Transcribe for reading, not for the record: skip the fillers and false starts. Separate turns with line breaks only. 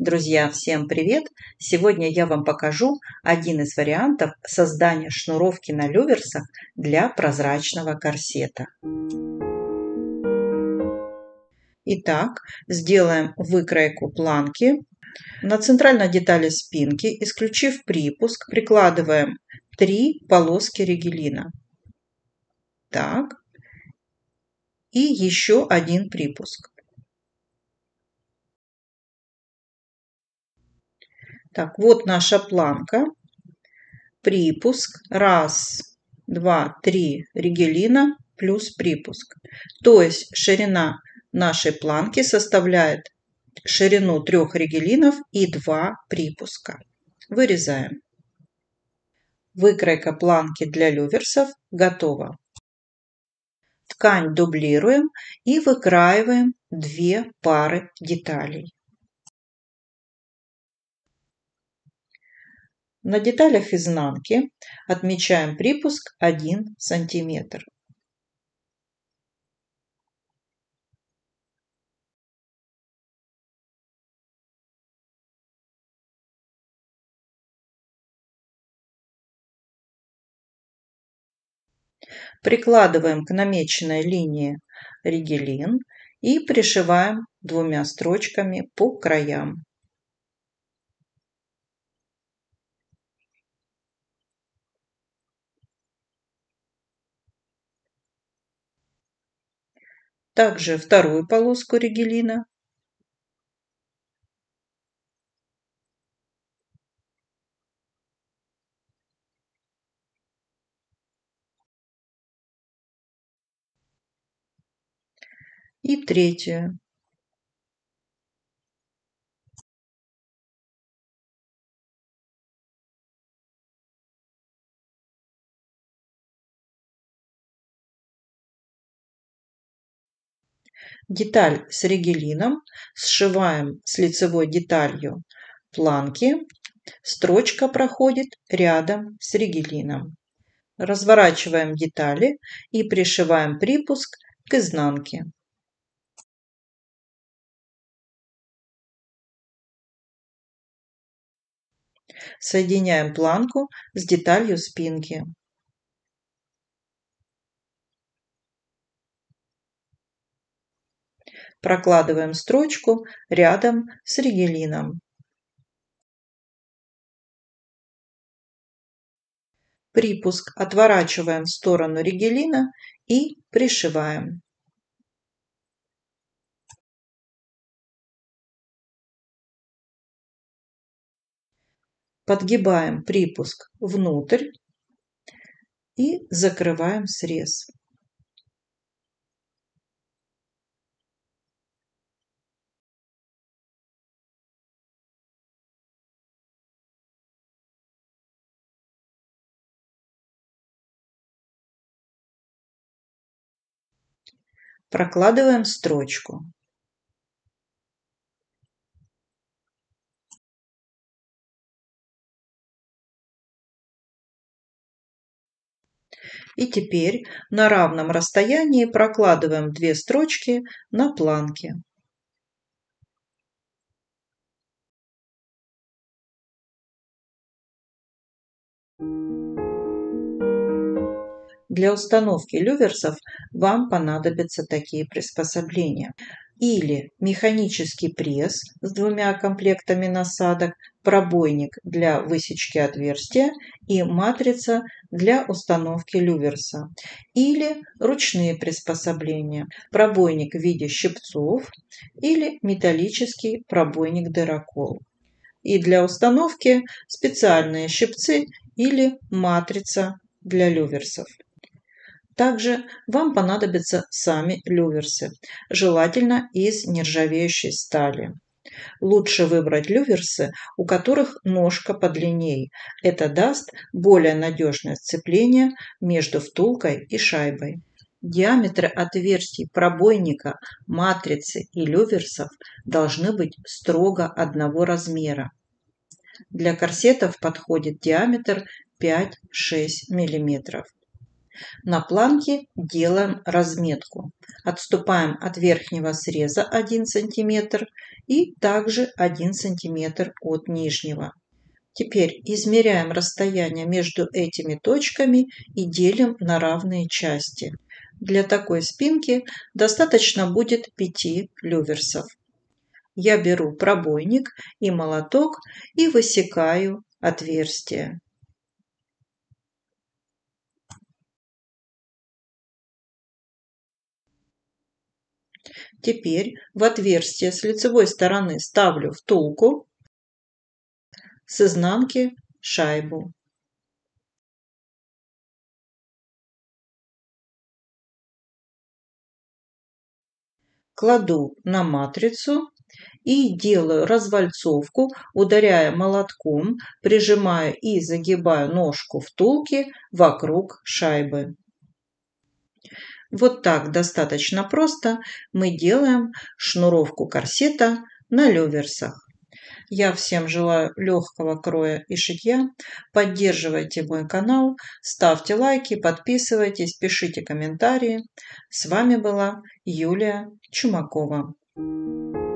Друзья, всем привет! Сегодня я вам покажу один из вариантов создания шнуровки на люверсах для прозрачного корсета. Итак, сделаем выкройку планки. На центральной детали спинки, исключив припуск, прикладываем 3 полоски ригелина. Так, и еще один припуск. Так, вот наша планка. Припуск. 1, 2, 3 ригелина плюс припуск. То есть ширина нашей планки составляет ширину 3 ригелинов и 2 припуска. Вырезаем. Выкройка планки для люверсов готова. Ткань дублируем и выкраиваем 2 пары деталей. На деталях изнанки отмечаем припуск 1 см. Прикладываем к намеченной линии ригелин и пришиваем 2 строчками по краям. Также вторую полоску ригелина. И третью. Деталь с ригелином сшиваем с лицевой деталью планки. Строчка проходит рядом с ригелином. Разворачиваем детали и пришиваем припуск к изнанке. Соединяем планку с деталью спинки. Прокладываем строчку рядом с ригелином. Припуск отворачиваем в сторону ригелина и пришиваем. Подгибаем припуск внутрь и закрываем срез. Прокладываем строчку. И теперь на равном расстоянии прокладываем 2 строчки на планке. Для установки люверсов вам понадобятся такие приспособления. Или механический пресс с 2 комплектами насадок, пробойник для высечки отверстия и матрица для установки люверса. Или ручные приспособления, пробойник в виде щипцов или металлический пробойник-дырокол. И для установки специальные щипцы или матрица для люверсов. Также вам понадобятся сами люверсы, желательно из нержавеющей стали. Лучше выбрать люверсы, у которых ножка подлиннее. Это даст более надежное сцепление между втулкой и шайбой. Диаметры отверстий пробойника, матрицы и люверсов должны быть строго одного размера. Для корсетов подходит диаметр 5-6 мм. На планке делаем разметку. Отступаем от верхнего среза 1 см и также 1 см от нижнего. Теперь измеряем расстояние между этими точками и делим на равные части. Для такой спинки достаточно будет 5 люверсов. Я беру пробойник и молоток и высекаю отверстие. Теперь в отверстие с лицевой стороны ставлю втулку, с изнанки шайбу. Кладу на матрицу и делаю развальцовку, ударяя молотком, прижимаю и загибаю ножку втулки вокруг шайбы. Вот так достаточно просто мы делаем шнуровку корсета на люверсах. Я всем желаю легкого кроя и шитья. Поддерживайте мой канал, ставьте лайки, подписывайтесь, пишите комментарии. С вами была Юлия Чумакова.